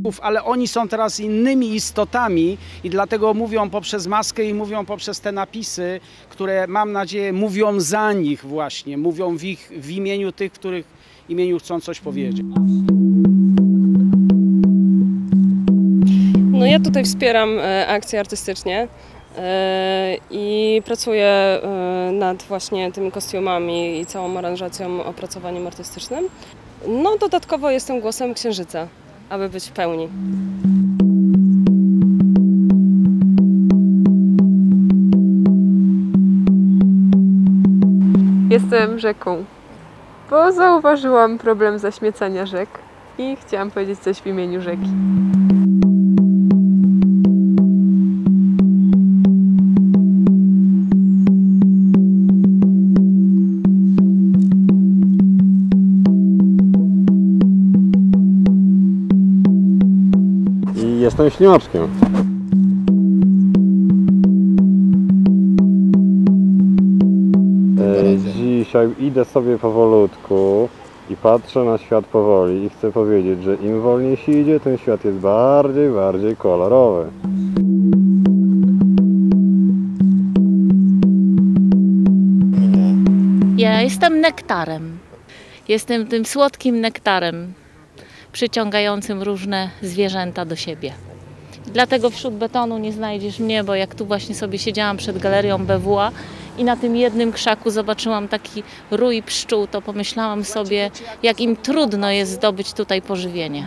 Polaków, ale oni są teraz innymi istotami i dlatego mówią poprzez maskę i mówią poprzez te napisy, które mam nadzieję mówią za nich właśnie, mówią w imieniu tych, których imieniu chcą coś powiedzieć. No ja tutaj wspieram akcję artystycznie i pracuję nad właśnie tymi kostiumami i całą aranżacją, opracowaniem artystycznym. No dodatkowo jestem głosem księżyca, aby być w pełni. Jestem rzeką, bo zauważyłam problem zaśmiecania rzek i chciałam powiedzieć coś w imieniu rzeki. I jestem ślimaczkiem. Dzisiaj idę sobie powolutku i patrzę na świat powoli i chcę powiedzieć, że im wolniej się idzie, ten świat jest bardziej kolorowy. Ja jestem nektarem. Jestem tym słodkim nektarem, przyciągającym różne zwierzęta do siebie. Dlatego wśród betonu nie znajdziesz mnie, bo jak tu właśnie sobie siedziałam przed galerią BWA i na tym jednym krzaku zobaczyłam taki rój pszczół, to pomyślałam sobie, jak im trudno jest zdobyć tutaj pożywienie.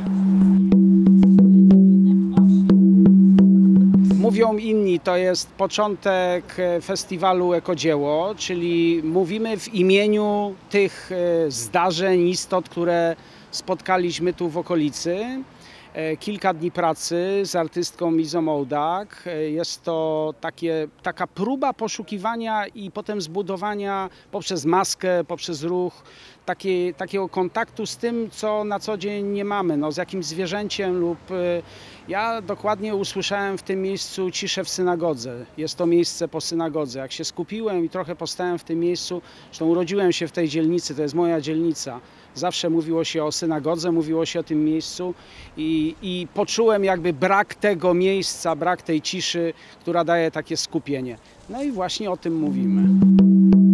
Mówią inni, to jest początek festiwalu Ekodzieło, czyli mówimy w imieniu tych zdarzeń, istot, które spotkaliśmy tu w okolicy. Kilka dni pracy z artystką Izą Ołdak. Jest to taka próba poszukiwania i potem zbudowania poprzez maskę, poprzez ruch, takiego kontaktu z tym, co na co dzień nie mamy, no, z jakimś zwierzęciem lub... Ja dokładnie usłyszałem w tym miejscu ciszę w synagodze. Jest to miejsce po synagodze. Jak się skupiłem i trochę postałem w tym miejscu, zresztą urodziłem się w tej dzielnicy, to jest moja dzielnica. Zawsze mówiło się o synagodze, mówiło się o tym miejscu i poczułem jakby brak tego miejsca, brak tej ciszy, która daje takie skupienie. No i właśnie o tym mówimy.